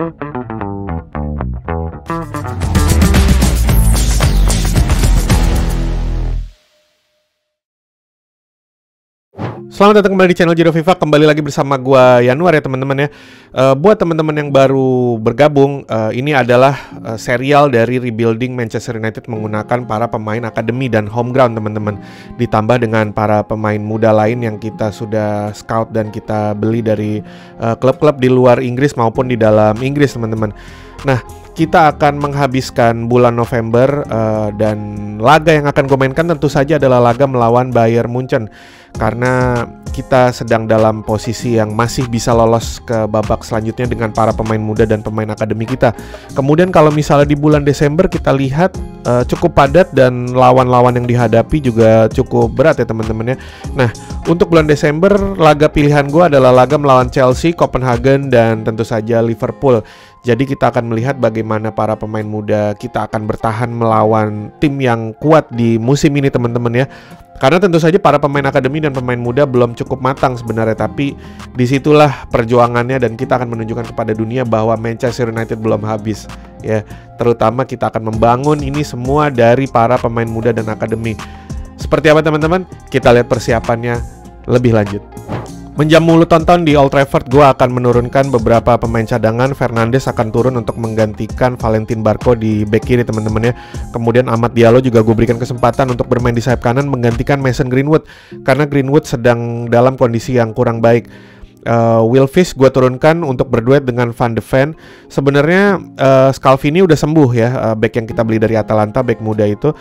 Selamat datang kembali di channel Jiro FIFA. Kembali lagi bersama gua Yanuar ya teman-teman ya. Buat teman-teman yang baru bergabung, ini adalah serial dari rebuilding Manchester United menggunakan para pemain akademi dan home ground teman-teman. Ditambah dengan para pemain muda lain yang kita sudah scout dan kita beli dari klub-klub di luar Inggris maupun di dalam Inggris teman-teman. Nah, kita akan menghabiskan bulan November dan laga yang akan gue mainkan tentu saja adalah laga melawan Bayern Munchen. Karena kita sedang dalam posisi yang masih bisa lolos ke babak selanjutnya dengan para pemain muda dan pemain akademi kita. Kemudian kalau misalnya di bulan Desember kita lihat cukup padat dan lawan-lawan yang dihadapi juga cukup berat ya teman-teman ya. Nah, untuk bulan Desember laga pilihan gue adalah laga melawan Chelsea, Copenhagen, dan tentu saja Liverpool. Jadi kita akan melihat bagaimana para pemain muda kita akan bertahan melawan tim yang kuat di musim ini teman-teman ya. Karena tentu saja para pemain akademi dan pemain muda belum cukup matang sebenarnya, tapi disitulah perjuangannya dan kita akan menunjukkan kepada dunia bahwa Manchester United belum habis ya. Terutama kita akan membangun ini semua dari para pemain muda dan akademi. Seperti apa teman-teman? Kita lihat persiapannya lebih lanjut. Menjamu lu tonton di Old Trafford, gue akan menurunkan beberapa pemain cadangan. Fernandes akan turun untuk menggantikan Valentin Barco di bek kiri teman-teman ya. Kemudian Amad Diallo juga gue berikan kesempatan untuk bermain di sayap kanan menggantikan Mason Greenwood karena Greenwood sedang dalam kondisi yang kurang baik. Will Fish gue turunkan untuk berduet dengan Van de Ven. Sebenarnya Scalvini udah sembuh ya, bek yang kita beli dari Atalanta, bek muda itu.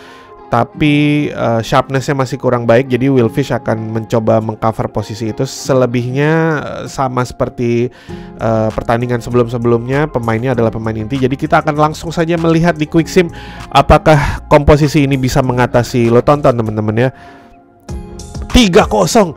Tapi sharpness-nya masih kurang baik, jadi Will Fish akan mencoba mengcover posisi itu. Selebihnya sama seperti pertandingan sebelum-sebelumnya, pemainnya adalah pemain inti. Jadi kita akan langsung saja melihat di quick sim apakah komposisi ini bisa mengatasi. Lo tonton teman-teman ya. 3-0.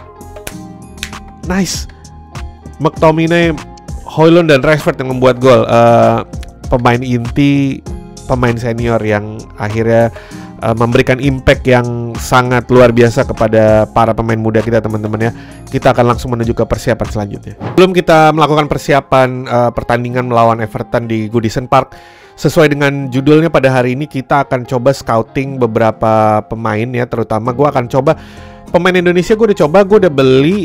Nice. McTominay, Højlund dan Rashford yang membuat gol. Pemain inti, pemain senior yang akhirnya memberikan impact yang sangat luar biasa kepada para pemain muda kita teman-teman ya. Kita akan langsung menuju ke persiapan selanjutnya. Sebelum kita melakukan persiapan pertandingan melawan Everton di Goodison Park, sesuai dengan judulnya pada hari ini kita akan coba scouting beberapa pemain ya. Terutama gue akan coba pemain Indonesia. Gue udah beli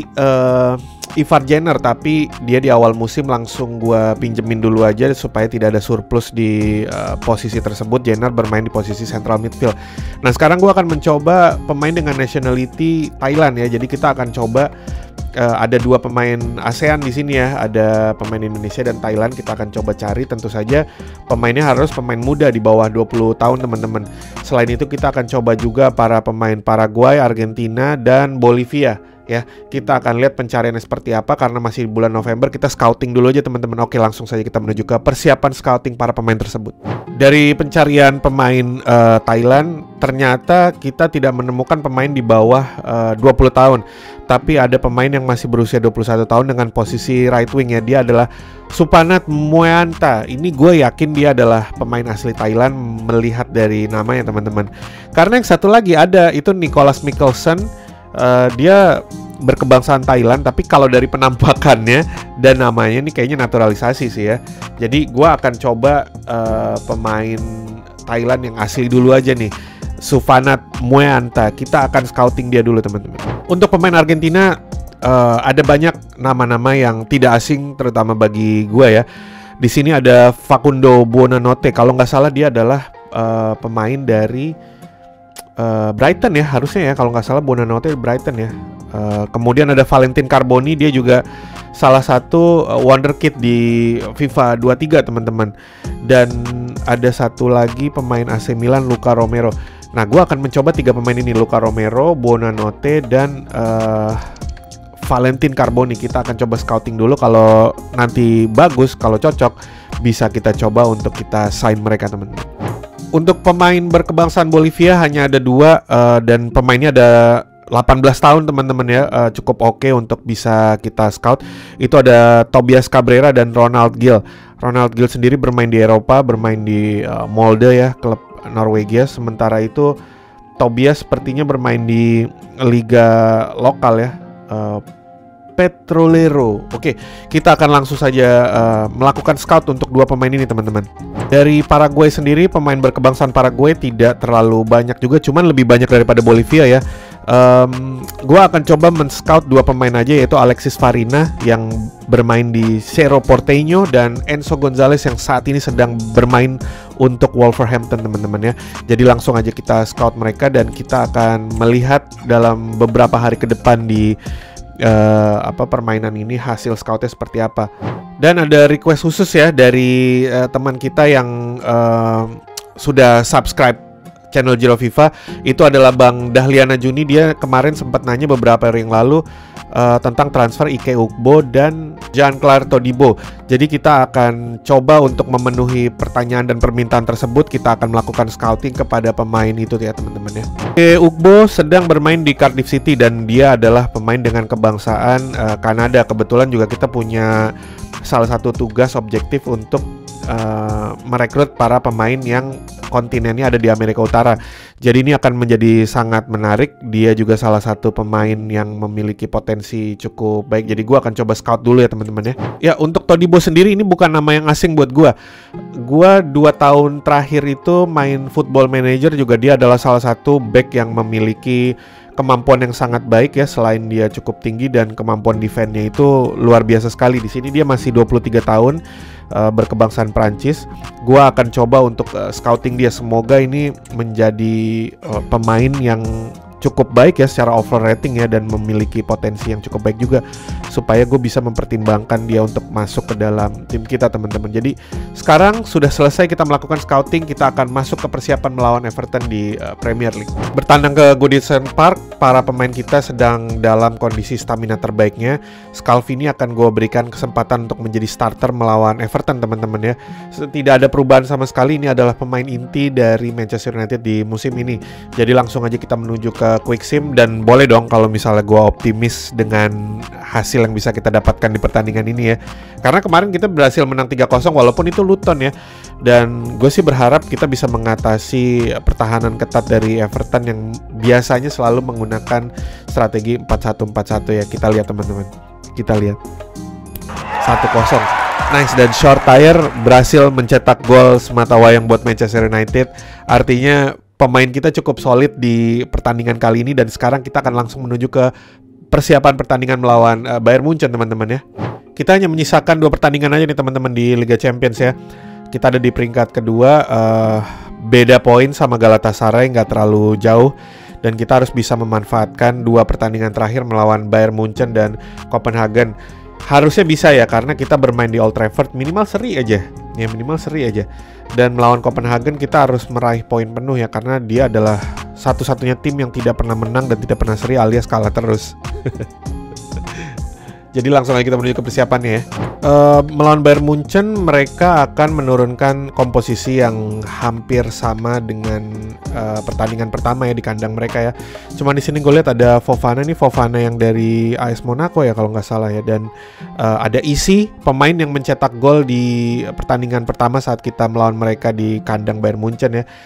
Ivar Jenner, tapi dia di awal musim langsung gue pinjemin dulu aja supaya tidak ada surplus di posisi tersebut. Jenner bermain di posisi central midfield. Nah sekarang gue akan mencoba pemain dengan nationality Thailand ya. Jadi kita akan coba ada dua pemain ASEAN di sini ya. Ada pemain Indonesia dan Thailand. Kita akan coba cari, tentu saja pemainnya harus pemain muda di bawah 20 tahun teman-teman. Selain itu kita akan coba juga para pemain Paraguay, Argentina, dan Bolivia. Ya, kita akan lihat pencariannya seperti apa karena masih bulan November. Kita scouting dulu aja teman-teman. Oke, langsung saja kita menuju ke persiapan scouting para pemain tersebut. Dari pencarian pemain Thailand, ternyata kita tidak menemukan pemain di bawah 20 tahun. Tapi ada pemain yang masih berusia 21 tahun dengan posisi right wing ya. Dia adalah Supanat Mueanta. Ini gue yakin dia adalah pemain asli Thailand melihat dari namanya teman-teman. Karena yang satu lagi ada itu Nicholas Mikkelsen. Dia berkebangsaan Thailand, tapi kalau dari penampakannya dan namanya ini kayaknya naturalisasi sih ya. Jadi gue akan coba pemain Thailand yang asli dulu aja nih, Supanat Mueanta. Kita akan scouting dia dulu teman-teman. Untuk pemain Argentina ada banyak nama-nama yang tidak asing terutama bagi gue ya. Di sini ada Facundo Buonanotte. Kalau nggak salah dia adalah pemain dari Brighton ya, harusnya ya, kalau nggak salah Buonanotte Brighton ya. Kemudian ada Valentin Carboni, dia juga salah satu wonderkid di FIFA 23 teman-teman. Dan ada satu lagi pemain AC Milan, Luca Romero. Nah, gue akan mencoba 3 pemain ini, Luca Romero, Buonanotte, dan Valentin Carboni. Kita akan coba scouting dulu, kalau nanti bagus, kalau cocok bisa kita coba untuk kita sign mereka teman-teman. Untuk pemain berkebangsaan Bolivia hanya ada 2 dan pemainnya ada 18 tahun teman-teman ya. Cukup oke untuk bisa kita scout. Itu ada Tobias Cabrera dan Ronald Gil. Ronald Gil sendiri bermain di Eropa, bermain di Molde ya, klub Norwegia. Sementara itu Tobias sepertinya bermain di liga lokal ya, Petrolero. Oke, kita akan langsung saja melakukan scout untuk dua pemain ini teman-teman. Dari Paraguay sendiri, pemain berkebangsaan Paraguay tidak terlalu banyak juga, cuman lebih banyak daripada Bolivia ya. Gua akan coba men-scout dua pemain aja, yaitu Alexis Farina yang bermain di Cerro Porteño dan Enzo Gonzalez yang saat ini sedang bermain untuk Wolverhampton teman-teman ya. Jadi langsung aja kita scout mereka dan kita akan melihat dalam beberapa hari ke depan di permainan ini hasil scoutnya seperti apa. Dan ada request khusus ya dari teman kita yang sudah subscribe channel Jiro FIFA, itu adalah Bang Dahliana Juni. Dia kemarin sempat nanya beberapa hari yang lalu tentang transfer Ike Ugbo dan Jean-Claire Todibo. Jadi kita akan coba untuk memenuhi pertanyaan dan permintaan tersebut. Kita akan melakukan scouting kepada pemain itu ya teman-teman ya. Ike Ugbo sedang bermain di Cardiff City dan dia adalah pemain dengan kebangsaan Kanada. Kebetulan juga kita punya salah satu tugas objektif untuk merekrut para pemain yang kontinennya ada di Amerika Utara. Jadi ini akan menjadi sangat menarik. Dia juga salah satu pemain yang memiliki potensi cukup baik. Jadi gua akan coba scout dulu ya teman-teman ya. Ya, untuk Todibo sendiri ini bukan nama yang asing buat gua. Gua 2 tahun terakhir itu main Football Manager, juga dia adalah salah satu back yang memiliki kemampuan yang sangat baik ya. Selain dia cukup tinggi dan kemampuan defense-nya itu luar biasa sekali. Di sini dia masih 23 tahun, berkebangsaan Prancis. Gua akan coba untuk scouting dia. Semoga ini menjadi pemain yang cukup baik ya secara overall rating ya, dan memiliki potensi yang cukup baik juga, supaya gue bisa mempertimbangkan dia untuk masuk ke dalam tim kita teman-teman. Jadi sekarang sudah selesai kita melakukan scouting, kita akan masuk ke persiapan melawan Everton di Premier League. Bertandang ke Goodison Park, para pemain kita sedang dalam kondisi stamina terbaiknya. Scalvini akan gue berikan kesempatan untuk menjadi starter melawan Everton teman-teman ya. Tidak ada perubahan sama sekali, ini adalah pemain inti dari Manchester United di musim ini. Jadi langsung aja kita menuju ke quick sim, dan boleh dong kalau misalnya gue optimis dengan hasil yang bisa kita dapatkan di pertandingan ini ya. Karena kemarin kita berhasil menang 3-0 walaupun itu Luton ya. Dan gue sih berharap kita bisa mengatasi pertahanan ketat dari Everton yang biasanya selalu menggunakan strategi 4-1-4-1 ya. Kita lihat teman-teman. Kita lihat 1-0. Nice, dan short tire berhasil mencetak gol semata wayang buat Manchester United. Artinya pemain kita cukup solid di pertandingan kali ini, dan sekarang kita akan langsung menuju ke persiapan pertandingan melawan Bayern Munchen teman-teman ya. Kita hanya menyisakan 2 pertandingan aja nih teman-teman di Liga Champions ya. Kita ada di peringkat kedua, beda poin sama Galatasaray, nggak terlalu jauh, dan kita harus bisa memanfaatkan 2 pertandingan terakhir melawan Bayern Munchen dan Copenhagen. Harusnya bisa ya, karena kita bermain di Old Trafford, minimal seri aja. Ya minimal seri aja. Dan melawan Copenhagen kita harus meraih poin penuh ya, karena dia adalah satu-satunya tim yang tidak pernah menang dan tidak pernah seri, alias kalah terus. Jadi langsung aja kita menuju ke persiapannya ya. Melawan Bayern Munchen mereka akan menurunkan komposisi yang hampir sama dengan pertandingan pertama ya di kandang mereka ya. Cuma di sini gue lihat ada Fofana yang dari AS Monaco ya kalau nggak salah ya, dan ada Isi, pemain yang mencetak gol di pertandingan pertama saat kita melawan mereka di kandang Bayern Munchen ya.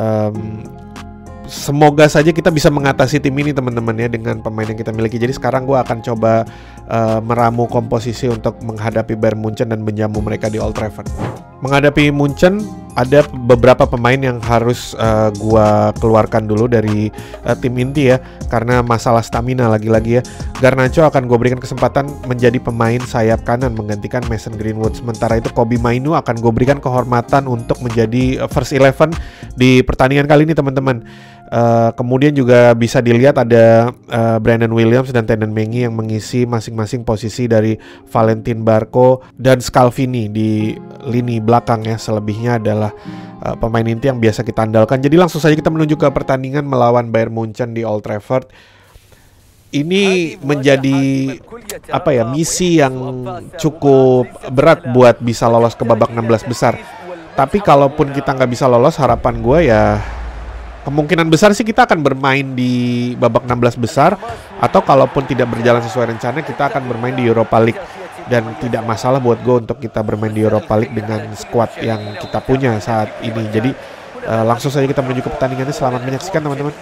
Semoga saja kita bisa mengatasi tim ini teman-teman ya dengan pemain yang kita miliki. Jadi sekarang gue akan coba meramu komposisi untuk menghadapi Bayern Munchen dan menjamu mereka di Old Trafford. Menghadapi Munchen ada beberapa pemain yang harus gue keluarkan dulu dari tim inti ya, karena masalah stamina lagi-lagi ya. Garnacho akan gue berikan kesempatan menjadi pemain sayap kanan menggantikan Mason Greenwood. Sementara itu Kobbie Mainoo akan gue berikan kehormatan untuk menjadi first 11 di pertandingan kali ini teman-teman. Kemudian juga bisa dilihat ada Brandon Williams dan Tenden Mengi yang mengisi masing-masing posisi dari Valentin Barco dan Scalvini di lini belakang ya. Selebihnya adalah pemain inti yang biasa kita andalkan. Jadi langsung saja kita menuju ke pertandingan melawan Bayern Munchen di Old Trafford. Ini menjadi misi yang cukup berat buat bisa lolos ke babak 16 besar. Tapi kalaupun kita nggak bisa lolos, harapan gue ya kemungkinan besar sih kita akan bermain di babak 16 besar, atau kalaupun tidak berjalan sesuai rencana kita akan bermain di Europa League. Dan tidak masalah buat gue untuk kita bermain di Europa League dengan squad yang kita punya saat ini. Jadi langsung saja kita menuju ke pertandingannya. Selamat menyaksikan teman-teman.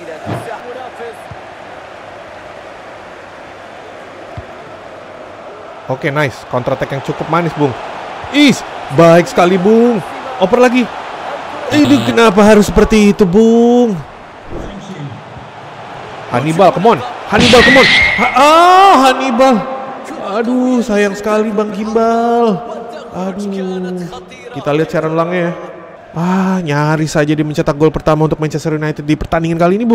Oke, nice. Counter attack yang cukup manis, Bung. Baik sekali, Bung. Oper lagi. Ini kenapa harus seperti itu, Bung? Hannibal, come on. Hannibal. Hannibal. Aduh, sayang sekali Bang Gimbal. Aduh. Kita lihat cara ulangnya ya. Nyaris saja dia mencetak gol pertama untuk Manchester United di pertandingan kali ini, Bung.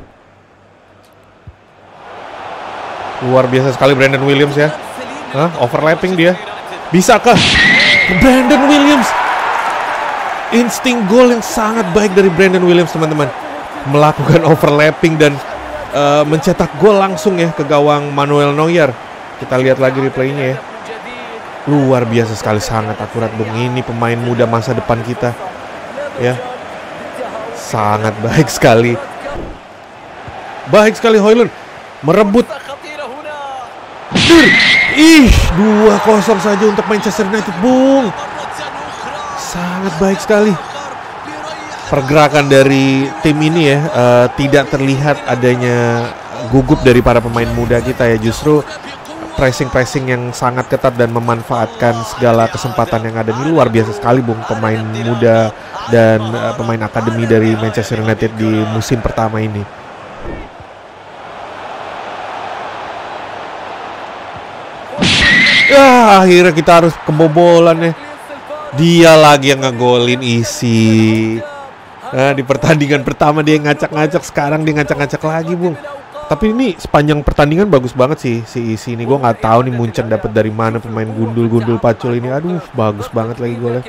Luar biasa sekali Brandon Williams ya. Overlapping dia. Bisakah Brandon Williams? Insting gol yang sangat baik dari Brandon Williams, teman-teman. Melakukan overlapping dan mencetak gol langsung ya ke gawang Manuel Neuer. Kita lihat lagi replaynya ya. Luar biasa sekali, sangat akurat, Bung. Ini pemain muda masa depan kita ya. Sangat baik sekali. Baik sekali Højlund merebut. 2-0 saja untuk Manchester United, Bung. Sangat baik sekali. Pergerakan dari tim ini ya, tidak terlihat adanya gugup dari para pemain muda kita ya. Justru pressing yang sangat ketat dan memanfaatkan segala kesempatan yang ada. Ini luar biasa sekali, Bung, pemain muda dan pemain akademi dari Manchester United di musim pertama ini. Akhirnya kita harus kebobolan ya. Dia lagi yang ngegolin Isi. Di pertandingan pertama dia ngacak-ngacak, sekarang dia ngacak-ngacak lagi, Bung. Tapi ini sepanjang pertandingan bagus banget sih si Isi ini. Gue nggak tahu nih Munchen dapat dari mana pemain gundul pacul ini. Aduh, bagus banget lagi golnya.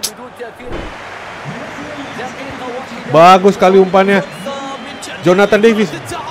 Bagus sekali umpannya Jonathan Davis.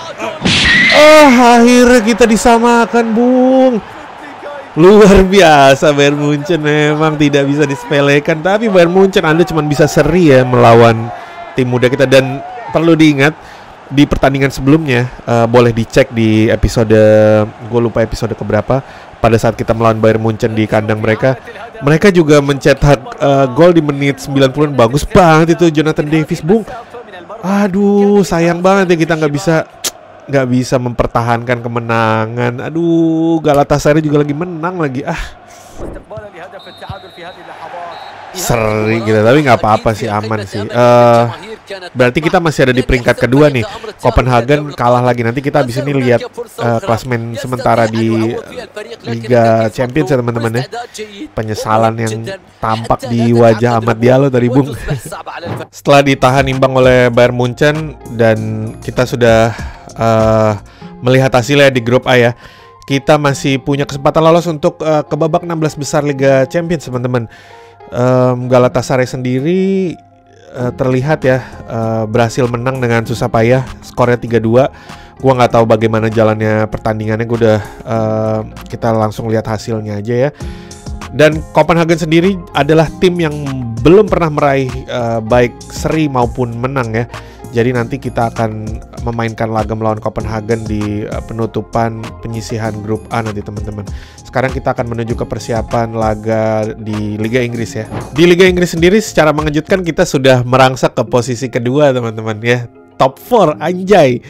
Akhirnya kita disamakan, Bung. Luar biasa Bayern Munchen, memang tidak bisa disepelekan. Tapi Bayern Munchen, Anda cuma bisa seri ya melawan tim muda kita. Dan perlu diingat, di pertandingan sebelumnya, boleh dicek di episode, gue lupa episode keberapa, pada saat kita melawan Bayern Munchen di kandang mereka juga mencetak gol di menit 90-an. Bagus banget itu Jonathan Davis, Bung. Aduh, sayang banget ya kita nggak bisa mempertahankan kemenangan. Aduh, Galatasaray juga lagi menang lagi. Seri gitu, tapi nggak apa-apa sih, aman sih. Berarti kita masih ada di peringkat kedua nih. Copenhagen kalah lagi. Nanti kita abis ini lihat klasemen sementara di Liga Champions ya, teman-teman ya. Penyesalan yang tampak di wajah Ahmad Diallo tadi, Bung. Setelah ditahan imbang oleh Bayern Munchen dan kita sudah melihat hasilnya di grup A ya, kita masih punya kesempatan lolos untuk ke babak 16 besar Liga Champions, teman-teman. Galatasaray sendiri terlihat ya berhasil menang dengan susah payah, skornya 3-2. Gua nggak tahu bagaimana jalannya pertandingannya. Kita langsung lihat hasilnya aja ya. Dan Copenhagen sendiri adalah tim yang belum pernah meraih baik seri maupun menang ya. Jadi nanti kita akan memainkan laga melawan Copenhagen di penutupan penyisihan grup A nanti, teman-teman. Sekarang kita akan menuju ke persiapan laga di Liga Inggris ya. Di Liga Inggris sendiri secara mengejutkan kita sudah merangsak ke posisi kedua, teman-teman ya. Top 4, anjay.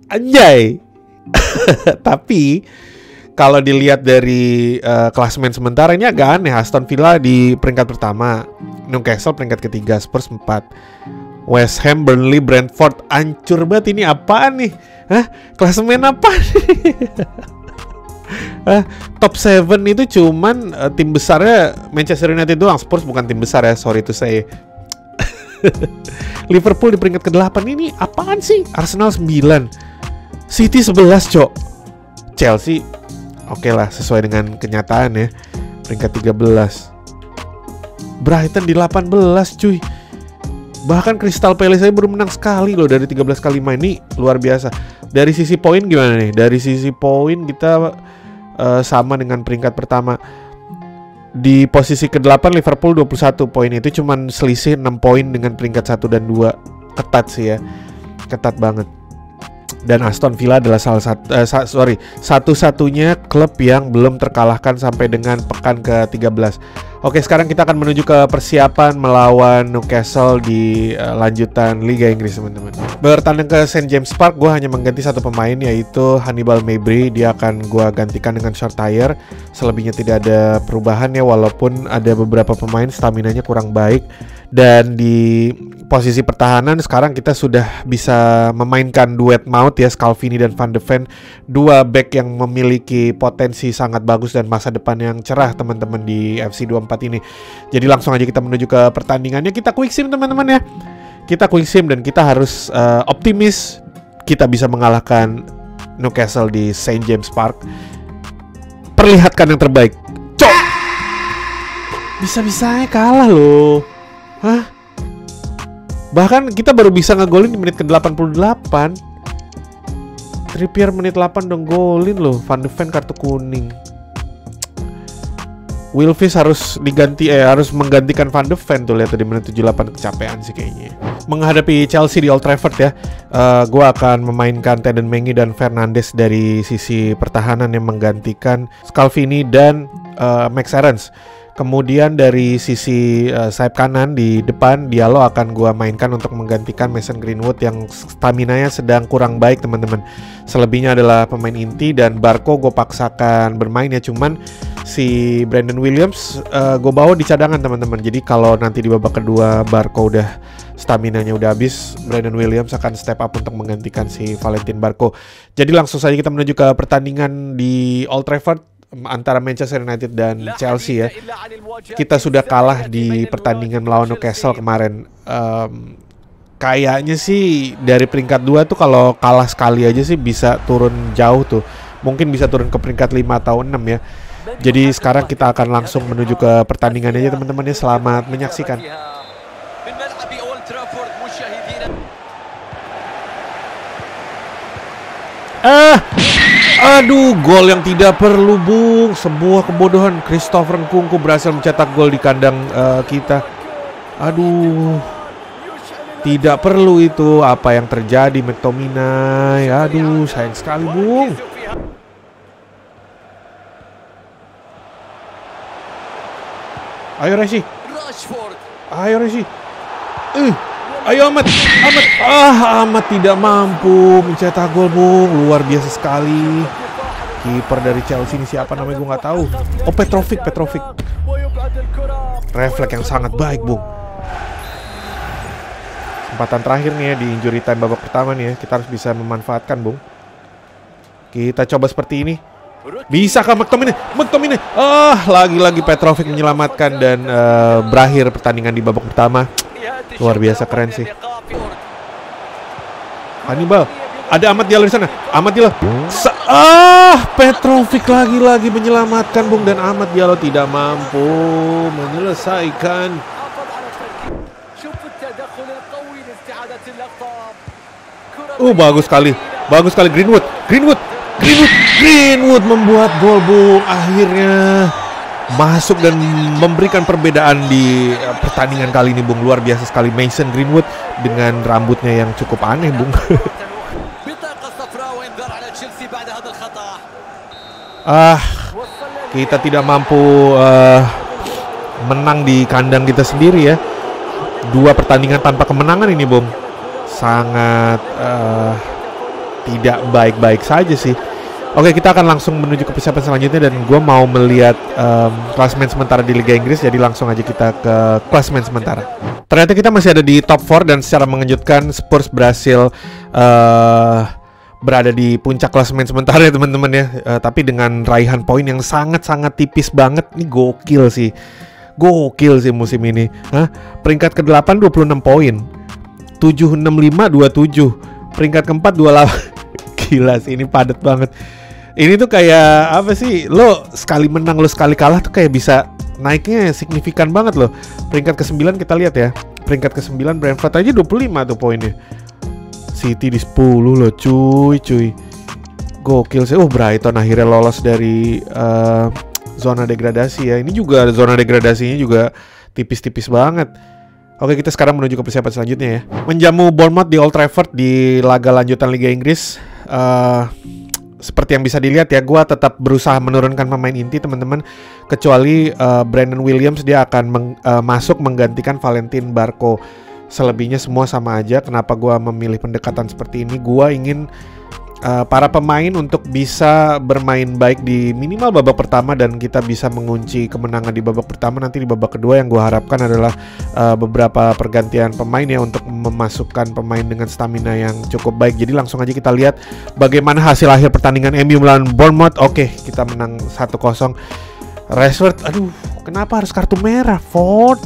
Tapi kalau dilihat dari klasemen sementara ini agak aneh. Aston Villa di peringkat pertama, Newcastle peringkat ketiga, Spurs 4. West Ham, Burnley, Brentford, hancur banget. Ini apaan nih? Klasemen apa nih? Top 7 itu cuman tim besarnya Manchester United doang. Spurs bukan tim besar ya, sorry to say. Liverpool di peringkat ke-8. Ini apaan sih? Arsenal 9, City 11, Cok. Chelsea oke lah, sesuai dengan kenyataan ya, peringkat 13. Brighton di 18, cuy. Bahkan Crystal Palace saya baru menang sekali loh dari 13 kali main. Ini luar biasa. Dari sisi poin gimana nih? Dari sisi poin kita sama dengan peringkat pertama. Di posisi ke-8 Liverpool 21 poin. Itu cuman selisih 6 poin dengan peringkat 1 dan 2. Ketat sih ya. Ketat banget. Dan Aston Villa adalah satu-satunya klub yang belum terkalahkan sampai dengan pekan ke-13. Oke, sekarang kita akan menuju ke persiapan melawan Newcastle di lanjutan Liga Inggris, teman-teman. Bertanding ke St. James Park, gue hanya mengganti satu pemain, yaitu Hannibal Mejbri. Dia akan gue gantikan dengan Shortire. Selebihnya tidak ada perubahan ya, walaupun ada beberapa pemain staminanya kurang baik. Dan di posisi pertahanan sekarang kita sudah bisa memainkan duet maut ya, Scalvini dan Van de Ven, dua back yang memiliki potensi sangat bagus dan masa depan yang cerah, teman-teman, di FC 24 ini. Jadi langsung aja kita menuju ke pertandingannya. Kita quick sim, teman-teman ya. Kita quick sim dan kita harus optimis kita bisa mengalahkan Newcastle di St. James Park. Perlihatkan yang terbaik. Cok! Bisa-bisanya kalah loh. Hah? Bahkan kita baru bisa ngegolin di menit ke-88. Trippier menit 8 dong golin loh. Van de Ven kartu kuning. Wilfis harus harus menggantikan Van de Ven tuh, lihat di menit 78, kecapean sih kayaknya. Menghadapi Chelsea di Old Trafford ya, gue akan memainkan Teden Mengi dan Fernandes dari sisi pertahanan yang menggantikan Scalvini dan Max Aarons. Kemudian dari sisi sayap kanan di depan, Diallo akan gue mainkan untuk menggantikan Mason Greenwood yang staminanya sedang kurang baik, teman-teman. Selebihnya adalah pemain inti, dan Barco gue paksakan bermain ya, cuman si Brandon Williams gue bawa di cadangan, teman-teman. Jadi kalau nanti di babak kedua Barco udah staminanya udah habis, Brandon Williams akan step up untuk menggantikan si Valentin Barco. Jadi langsung saja kita menuju ke pertandingan di Old Trafford antara Manchester United dan Chelsea ya. Kita sudah kalah di pertandingan melawan Newcastle kemarin. Kayaknya sih dari peringkat 2 tuh kalau kalah sekali aja sih bisa turun jauh tuh. Mungkin bisa turun ke peringkat 5 atau 6 ya. Jadi sekarang kita akan langsung menuju ke pertandingan aja, teman-teman ya. Selamat menyaksikan. Aduh, gol yang tidak perlu, Bung. Sebuah kebodohan. Christopher Nkunku berhasil mencetak gol di kandang kita. Aduh, tidak perlu itu. Apa yang terjadi, McTominay? Aduh, sayang sekali, Bung. Ayo Resi. Ayo Resi. Ayo Ahmad. Ahmad tidak mampu mencetak gol, Bung. Luar biasa sekali. Kiper dari Chelsea ini siapa namanya gue nggak tahu. Oh, Petrovic. Refleks yang sangat baik, Bung. Kesempatan terakhir nih ya di injury time babak pertama nih ya. Kita harus bisa memanfaatkan, Bung. Kita coba seperti ini. Bisakah McTominay? Lagi-lagi Petrovic menyelamatkan dan berakhir pertandingan di babak pertama. Luar biasa keren sih. Hannibal, ada Amad Diallo di sana. Amad Diallo. Petrovic lagi-lagi menyelamatkan, Bung, dan Amad Diallo tidak mampu menyelesaikan. Bagus sekali. Greenwood membuat gol, Bung. Akhirnya masuk dan memberikan perbedaan di pertandingan kali ini, Bung. Luar biasa sekali Mason Greenwood dengan rambutnya yang cukup aneh, Bung. Kita tidak mampu menang di kandang kita sendiri ya. 2 pertandingan tanpa kemenangan ini, Bung. Sangat tidak baik-baik saja sih. Oke, kita akan langsung menuju ke persiapan selanjutnya, dan gue mau melihat klasemen sementara di Liga Inggris. Jadi langsung aja kita ke klasemen sementara. Ternyata kita masih ada di top 4, dan secara mengejutkan Spurs berhasil berada di puncak klasemen sementara ya, teman-teman ya. Tapi dengan raihan poin yang sangat-sangat tipis banget. Ini gokil sih musim ini. Peringkat ke-8 26 poin, 765 27. Peringkat ke-4 28. Gila sih, ini padat banget. Ini tuh kayak apa sih? Lo sekali menang, lo sekali kalah tuh kayak bisa naiknya signifikan banget loh. Peringkat ke-9 kita lihat ya. Peringkat ke-9 Brentford aja 25 tuh poinnya. City di 10 loh, cuy. Gokil sih. Brighton akhirnya lolos dari zona degradasi ya. Ini juga zona degradasinya juga tipis-tipis banget. Oke, kita sekarang menuju ke persiapan selanjutnya ya. Menjamu Bournemouth di Old Trafford di laga lanjutan Liga Inggris. seperti yang bisa dilihat ya, gue tetap berusaha menurunkan pemain inti teman-teman, kecuali Brandon Williams, dia akan masuk menggantikan Valentin Barco. Selebihnya semua sama aja. Kenapa gue memilih pendekatan seperti ini? Gue ingin para pemain untuk bisa bermain baik di minimal babak pertama, dan kita bisa mengunci kemenangan di babak pertama. Nanti di babak kedua yang gue harapkan adalah beberapa pergantian pemain ya, untuk memasukkan pemain dengan stamina yang cukup baik. Jadi langsung aja kita lihat bagaimana hasil akhir pertandingan MU melawan Bournemouth. Oke, kita menang 1-0. Rashford, aduh, kenapa harus kartu merah, Ford?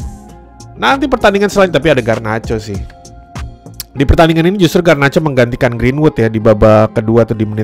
Nanti pertandingan selain, tapi ada Garnacho sih. Di pertandingan ini justru Garnacho menggantikan Greenwood ya di babak kedua atau di menit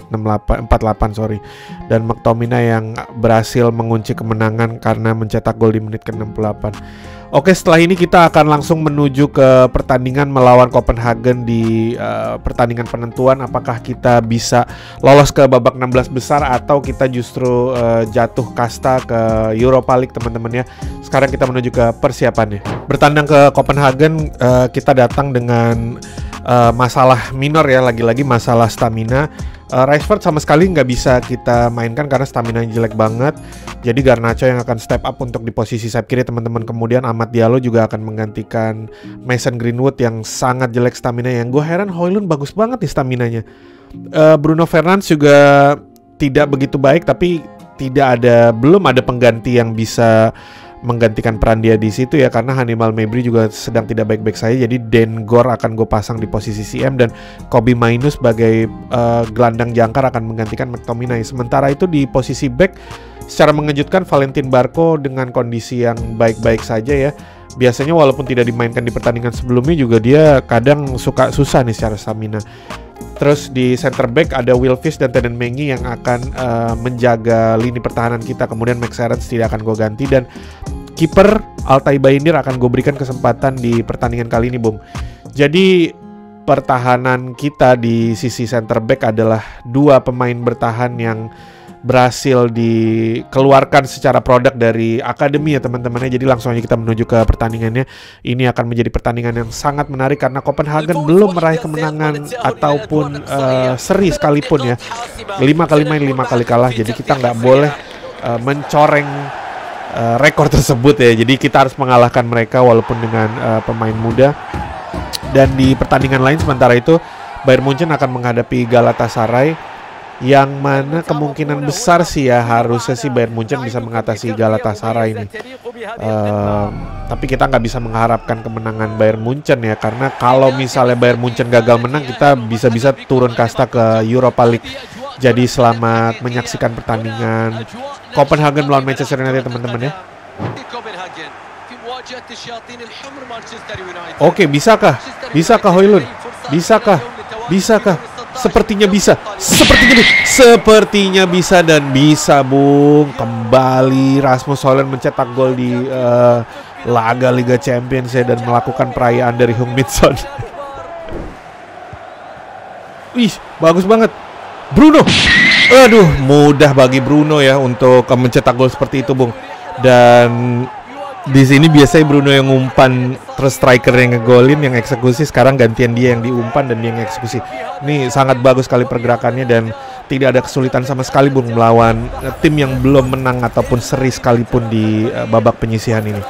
48 sorry. Dan McTominay yang berhasil mengunci kemenangan karena mencetak gol di menit ke-68. Oke, setelah ini kita akan langsung menuju ke pertandingan melawan Copenhagen di pertandingan penentuan. Apakah kita bisa lolos ke babak 16 besar atau kita justru jatuh kasta ke Europa League teman-teman ya. Sekarang kita menuju ke persiapannya. Bertandang ke Copenhagen, kita datang dengan masalah minor ya, lagi-lagi masalah stamina. Rashford sama sekali nggak bisa kita mainkan karena stamina-nya jelek banget. Jadi Garnacho yang akan step up untuk di posisi sayap kiri teman-teman. Kemudian Amad Diallo juga akan menggantikan Mason Greenwood yang sangat jelek stamina. Yang gue heran, Højlund bagus banget nih staminanya. Bruno Fernandes juga tidak begitu baik, tapi belum ada pengganti yang bisa menggantikan peran dia di situ ya, karena Hannibal Mejbri juga sedang tidak baik-baik saja. Jadi Den Gore akan gue pasang di posisi CM, dan Kobbie Mainoo sebagai gelandang jangkar akan menggantikan McTominay. Sementara itu di posisi back, secara mengejutkan Valentin Barco dengan kondisi yang baik-baik saja ya. Biasanya walaupun tidak dimainkan di pertandingan sebelumnya juga dia kadang suka susah nih secara stamina. Terus di center back ada Will Fish dan Teden Mengi yang akan menjaga lini pertahanan kita. Kemudian Max Aarons tidak akan gue ganti, dan kiper Altay Bayindir akan gue berikan kesempatan di pertandingan kali ini, Bung. Jadi pertahanan kita di sisi center back adalah dua pemain bertahan yang berhasil dikeluarkan secara produk dari akademi ya teman-teman. Jadi langsung aja kita menuju ke pertandingannya. Ini akan menjadi pertandingan yang sangat menarik karena Copenhagen belum meraih kemenangan ataupun seri sekalipun ya. 5 kali main 5 kali kalah. Jadi kita nggak boleh mencoreng rekor tersebut ya. Jadi kita harus mengalahkan mereka walaupun dengan pemain muda. Dan di pertandingan lain sementara itu Bayern Munchen akan menghadapi Galatasaray, yang mana kemungkinan besar sih ya harusnya sih Bayern Munchen bisa mengatasi Galatasaray ini. Tapi kita nggak bisa mengharapkan kemenangan Bayern Munchen ya, karena kalau misalnya Bayern Munchen gagal menang, kita bisa-bisa turun kasta ke Europa League. Jadi selamat menyaksikan pertandingan Copenhagen melawan Manchester United teman-teman ya. Oke, bisakah Højlund? Bisakah? Sepertinya bisa. Sepertinya bisa dan bisa, Bung. Kembali Rasmus Højlund mencetak gol di laga Liga Champions ya, dan melakukan perayaan dari Heung-min Son. Wih, bagus banget. Bruno. Aduh, mudah bagi Bruno ya untuk mencetak gol seperti itu, Bung. Dan di sini biasanya Bruno yang umpan, terus striker yang ngegolin, yang eksekusi. Sekarang gantian dia yang diumpan dan dia yang eksekusi. Ini sangat bagus sekali pergerakannya dan tidak ada kesulitan sama sekali, Bung, melawan tim yang belum menang ataupun seri sekalipun di babak penyisihan ini.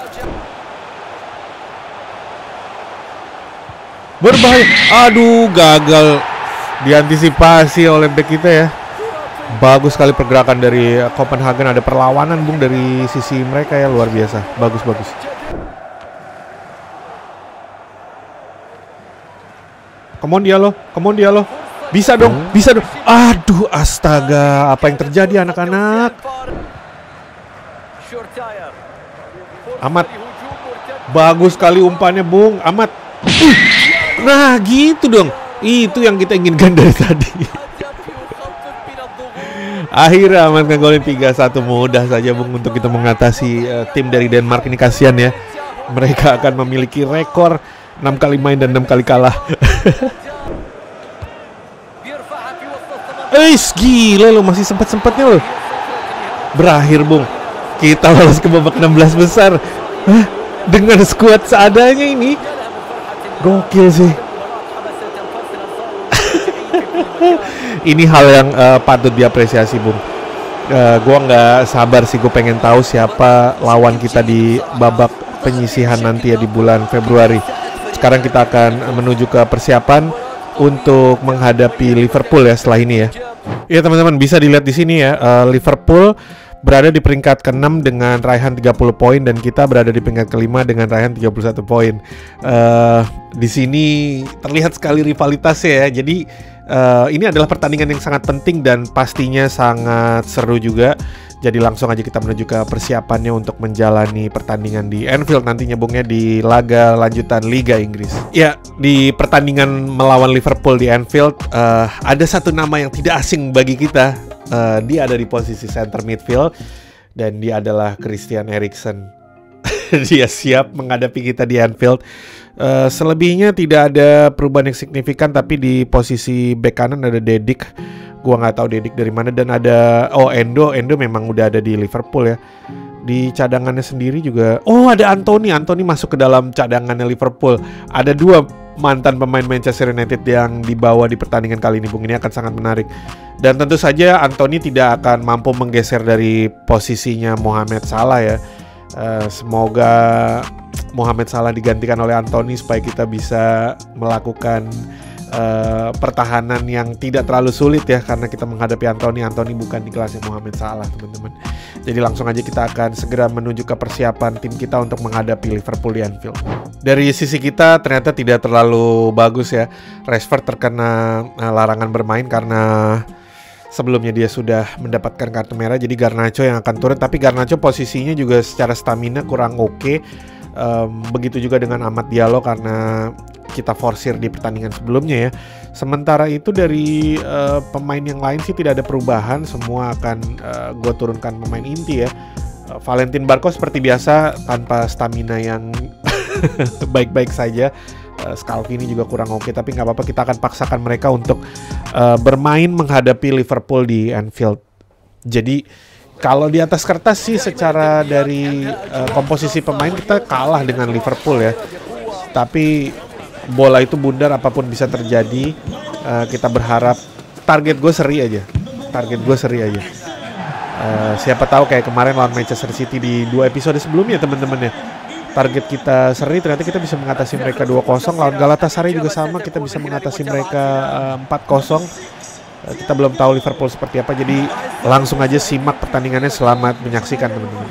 Berbahaya. Aduh, gagal diantisipasi oleh bek kita ya. Bagus sekali pergerakan dari Copenhagen. Ada perlawanan, Bung, dari sisi mereka ya, luar biasa. Bagus. Come on Diallo. Bisa dong. Aduh, astaga, apa yang terjadi anak-anak? Amat. Bagus sekali umpannya, Bung. Amat. Nah, gitu dong. Itu yang kita inginkan dari tadi. Akhirnya Amat ngegolin 3-1. Mudah saja, Bung, untuk kita mengatasi tim dari Denmark ini. Kasihan ya. Mereka akan memiliki rekor 6 kali main dan 6 kali kalah. Gila lo, masih sempat-sempatnya lo. Berakhir, Bung. Kita lolos ke babak 16 besar. Dengan skuad seadanya ini. Gokil sih. Ini hal yang patut diapresiasi, Bung. Gua nggak sabar sih, gue pengen tahu siapa lawan kita di babak penyisihan nanti ya di bulan Februari. Sekarang kita akan menuju ke persiapan untuk menghadapi Liverpool ya setelah ini ya. Ya teman-teman, bisa dilihat di sini ya, Liverpool berada di peringkat ke-6 dengan raihan 30 poin dan kita berada di peringkat ke-5 dengan raihan 31 poin. Di sini terlihat sekali rivalitasnya ya. Jadi ini adalah pertandingan yang sangat penting dan pastinya sangat seru juga. Jadi langsung aja kita menuju ke persiapannya untuk menjalani pertandingan di Anfield nantinya, Bungnya, di laga lanjutan Liga Inggris. Ya, di pertandingan melawan Liverpool di Anfield ada satu nama yang tidak asing bagi kita. Dia ada di posisi center midfield dan dia adalah Christian Eriksen. Dia siap menghadapi kita di Anfield. Selebihnya tidak ada perubahan yang signifikan, tapi di posisi bek kanan ada Dedik. Gua nggak tahu Dedik dari mana, dan ada Endo memang udah ada di Liverpool ya. Di cadangannya sendiri juga ada Anthony masuk ke dalam cadangannya Liverpool. Ada dua mantan pemain Manchester United yang dibawa di pertandingan kali ini, Bung. Ini akan sangat menarik. Dan tentu saja Anthony tidak akan mampu menggeser dari posisinya Mohamed Salah ya. Semoga Mohamed Salah digantikan oleh Anthony supaya kita bisa melakukan pertahanan yang tidak terlalu sulit ya, karena kita menghadapi Anthony bukan di kelasnya Mohamed Salah, teman-teman. Jadi langsung aja kita akan segera menuju ke persiapan tim kita untuk menghadapi Liverpool di Anfield. Dari sisi kita ternyata tidak terlalu bagus ya. Rashford terkena larangan bermain karena sebelumnya dia sudah mendapatkan kartu merah. Jadi Garnacho yang akan turun, tapi Garnacho posisinya juga secara stamina kurang oke. Begitu juga dengan Amad Diallo karena kita forsir di pertandingan sebelumnya ya. Sementara itu dari pemain yang lain sih tidak ada perubahan. Semua akan gue turunkan pemain inti ya. Valentin Barco seperti biasa tanpa stamina yang baik-baik saja. Scalvini juga kurang oke, tapi nggak apa-apa, kita akan paksakan mereka untuk bermain menghadapi Liverpool di Anfield. Jadi kalau di atas kertas sih secara dari komposisi pemain kita kalah dengan Liverpool ya. Tapi bola itu bundar, apapun bisa terjadi. Kita berharap target gue seri aja. Siapa tahu kayak kemarin lawan Manchester City di 2 episode sebelumnya, teman-teman ya. Target kita seri, ternyata kita bisa mengatasi mereka 2-0. Lawan Galatasaray juga sama, kita bisa mengatasi mereka 4-0. Kita belum tahu Liverpool seperti apa, jadi langsung aja simak pertandingannya. Selamat menyaksikan, teman-teman.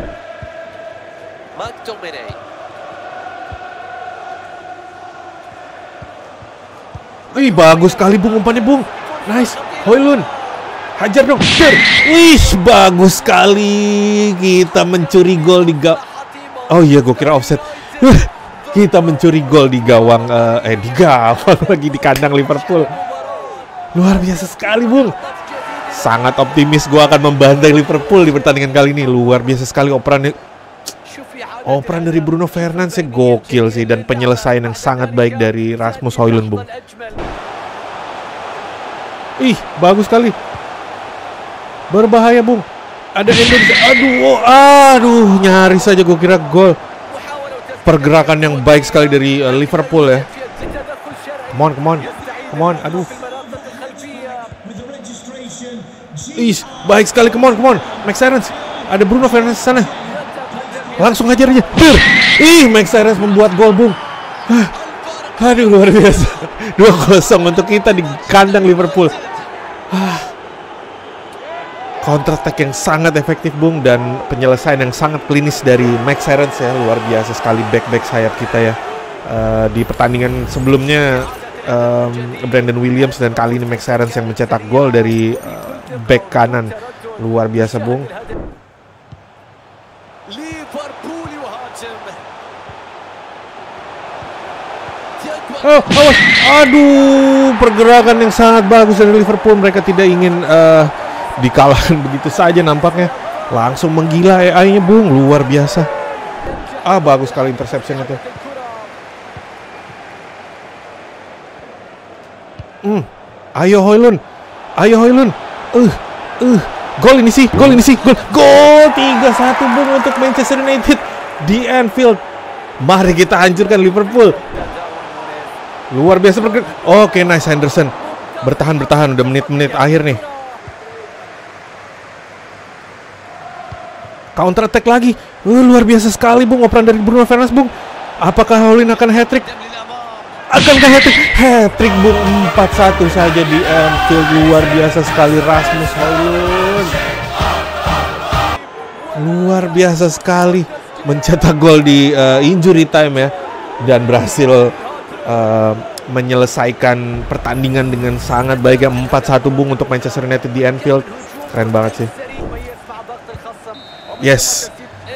Bagus sekali Bung umpannya, Bung. Nice. Højlund. Hajar dong. Bagus sekali. Kita mencuri gol di Oh iya, gue kira offset. Kita mencuri gol di gawang di gawang lagi di kandang Liverpool. Luar biasa sekali, Bung. Sangat optimis gue akan membantai Liverpool di pertandingan kali ini. Luar biasa sekali operan dari Bruno Fernandes, gokil sih, dan penyelesaian yang sangat baik dari Rasmus Højlund, Bung. Bagus sekali. Berbahaya, Bung. Ada Endo. Aduh, nyaris saja gue kira gol. Pergerakan yang baik sekali dari Liverpool ya. Come on. Aduh. Baik sekali, come on. Max Aarons. Ada Bruno Fernandes sana. Langsung hajar aja. Max Aarons membuat gol, Bung. Aduh, luar biasa. 2-0 untuk kita di kandang Liverpool. Counter attack yang sangat efektif, Bung, dan penyelesaian yang sangat klinis dari Max Aarons ya. Luar biasa sekali back sayap kita ya. Di pertandingan sebelumnya Brandon Williams, dan kali ini Max Aarons yang mencetak gol dari back kanan. Luar biasa, Bung. Aduh, pergerakan yang sangat bagus dari Liverpool. Mereka tidak ingin dikalahkan begitu saja nampaknya. Langsung menggila AI-nya, Bung. Luar biasa. Bagus sekali interception itu. Ayo Højlund. Gol ini sih. Gol 3-1, Bung, untuk Manchester United di Anfield. Mari kita hancurkan Liverpool. Luar biasa pergerakan. Oke, nice Henderson. Bertahan udah menit-menit akhir nih. Counter attack lagi. Luar biasa sekali Bung operan dari Bruno Fernandes Bung. Apakah Hojlund akan hat-trick? Akankah hat-trick? Hat-trick Bung, 4-1 saja di Anfield. Luar biasa sekali Rasmus Hojlund. Luar biasa sekali mencetak gol di injury time ya, dan berhasil menyelesaikan pertandingan dengan sangat baik ya, 4-1 Bung untuk Manchester United di Anfield. Keren banget sih. Yes.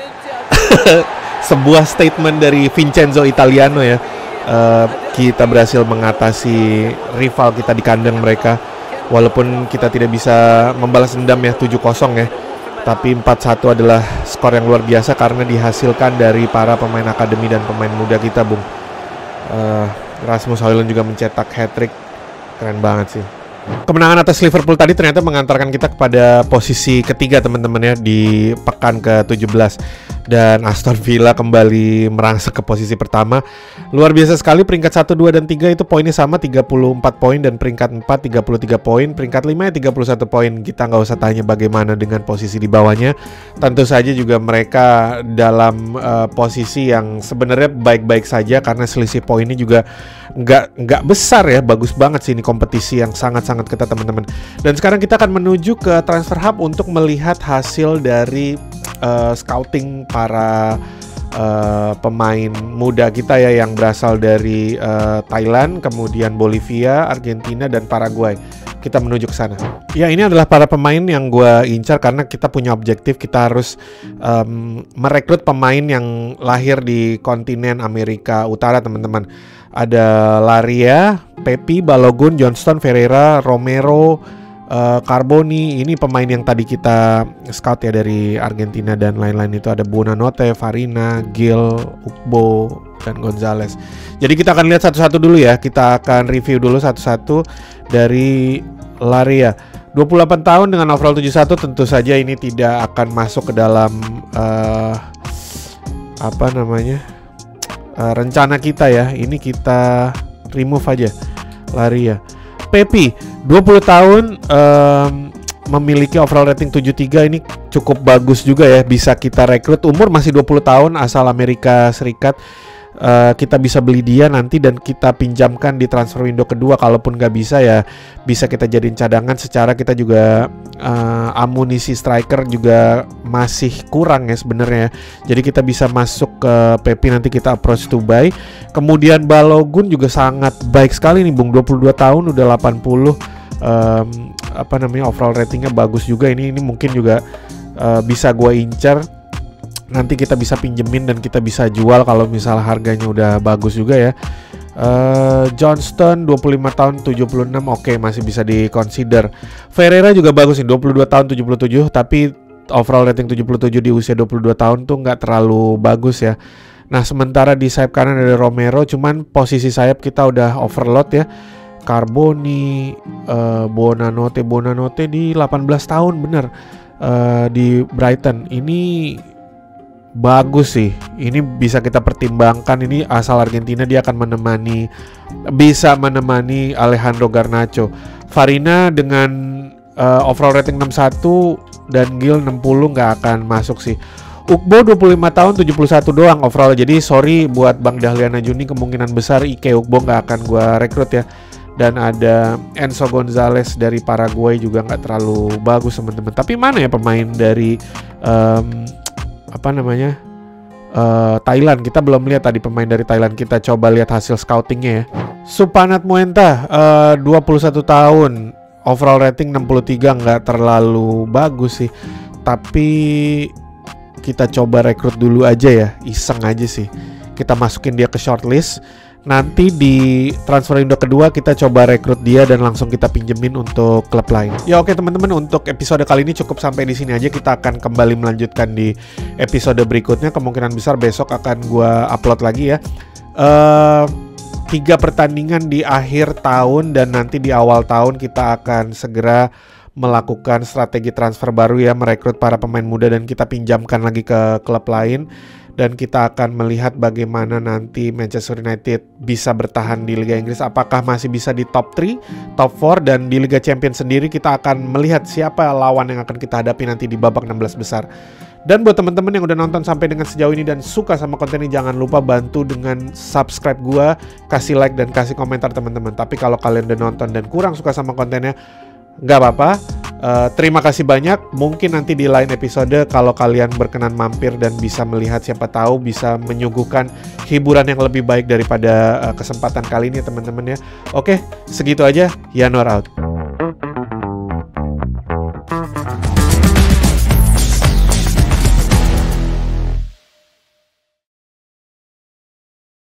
Sebuah statement dari Vincenzo Italiano ya. Kita berhasil mengatasi rival kita di kandang mereka. Walaupun kita tidak bisa membalas dendam ya 7-0 ya, tapi 4-1 adalah skor yang luar biasa karena dihasilkan dari para pemain akademi dan pemain muda kita Bung. Rasmus Hojlund juga mencetak hat-trick. Keren banget sih. Kemenangan atas Liverpool tadi ternyata mengantarkan kita kepada posisi ketiga teman-teman ya di pekan ke-17, dan Aston Villa kembali merangsek ke posisi pertama. Luar biasa sekali, peringkat 1, 2, dan 3 itu poinnya sama 34 poin, dan peringkat 4 33 poin, peringkat 5 ya 31 poin. Kita nggak usah tanya bagaimana dengan posisi di bawahnya. Tentu saja juga mereka dalam posisi yang sebenarnya baik-baik saja karena selisih poinnya juga nggak besar ya. Bagus banget sih, ini kompetisi yang sangat-sangat ketat teman-teman. Dan sekarang kita akan menuju ke Transfer Hub untuk melihat hasil dari scouting para pemain muda kita ya, yang berasal dari Thailand, kemudian Bolivia, Argentina, dan Paraguay. Kita menuju ke sana. Ya, ini adalah para pemain yang gue incar karena kita punya objektif. Kita harus merekrut pemain yang lahir di kontinen Amerika Utara teman-teman. Ada Laria, Pepi, Balogun, Johnston, Ferreira, Romero, Carboni. Ini pemain yang tadi kita scout ya dari Argentina, dan lain-lain itu ada Buonanotte, Farina, Gil, Ugbo, dan Gonzalez. Jadi kita akan lihat satu-satu dulu ya. Kita akan review dulu satu-satu dari Laria. 28 tahun dengan overall 71, tentu saja ini tidak akan masuk ke dalam rencana kita ya. Ini kita remove aja Laria. Pepi 20 tahun, memiliki overall rating 73. Ini cukup bagus juga ya, bisa kita rekrut. Umur masih 20 tahun, asal Amerika Serikat. Kita bisa beli dia nanti dan kita pinjamkan di transfer window kedua. Kalaupun nggak bisa ya bisa kita jadiin cadangan. Secara kita juga amunisi striker juga masih kurang ya sebenarnya. Jadi kita bisa masuk ke Pepi, nanti kita approach to buy. Kemudian Balogun juga sangat baik sekali nih Bung, 22 tahun udah 80. Overall ratingnya bagus juga. Ini mungkin juga bisa gue incar. Nanti kita bisa pinjemin dan kita bisa jual kalau misalnya harganya udah bagus juga ya. Johnston 25 tahun 76, oke, masih bisa di-consider. Ferreira juga bagus nih, 22 tahun 77, tapi overall rating 77 di usia 22 tahun tuh nggak terlalu bagus ya. Nah, sementara di sayap kanan ada Romero, cuman posisi sayap kita udah overload ya. Carboni, Buonanotte di 18 tahun bener, di Brighton. Ini bagus sih, ini bisa kita pertimbangkan. Ini asal Argentina, dia akan bisa menemani Alejandro Garnacho. Farina dengan overall rating 61 dan Gil 60 nggak akan masuk sih. Ugbo 25 tahun 71 doang overall. Jadi sorry buat Bang Dahliana Juni, kemungkinan besar Ike Ugbo nggak akan gua rekrut ya. Dan ada Enzo Gonzalez dari Paraguay juga nggak terlalu bagus teman-teman. Tapi mana ya pemain dari Thailand? Kita belum lihat tadi pemain dari Thailand. Kita coba lihat hasil scoutingnya ya. Supanat Muenta 21 tahun, overall rating 63, nggak terlalu bagus sih. Tapi kita coba rekrut dulu aja ya, iseng aja sih. Kita masukin dia ke shortlist. Nanti di transfer window kedua kita coba rekrut dia dan langsung kita pinjemin untuk klub lain. Ya oke teman-teman, untuk episode kali ini cukup sampai di sini aja. Kita akan kembali melanjutkan di episode berikutnya. Kemungkinan besar besok akan gua upload lagi ya. 3 pertandingan di akhir tahun dan nanti di awal tahun kita akan segera melakukan strategi transfer baru ya, merekrut para pemain muda dan kita pinjamkan lagi ke klub lain. dan kita akan melihat bagaimana nanti Manchester United bisa bertahan di Liga Inggris, apakah masih bisa di top 3, top 4, dan di Liga Champions sendiri kita akan melihat siapa lawan yang akan kita hadapi nanti di babak 16 besar. Dan buat teman-teman yang udah nonton sampai dengan sejauh ini dan suka sama konten ini, jangan lupa bantu dengan subscribe gua, kasih like dan kasih komentar teman-teman. Tapi kalau kalian udah nonton dan kurang suka sama kontennya, nggak apa-apa. Terima kasih banyak. Mungkin nanti di lain episode kalau kalian berkenan mampir dan bisa melihat, siapa tahu bisa menyuguhkan hiburan yang lebih baik daripada kesempatan kali ini teman-teman ya. Oke, segitu aja. Yanwar out.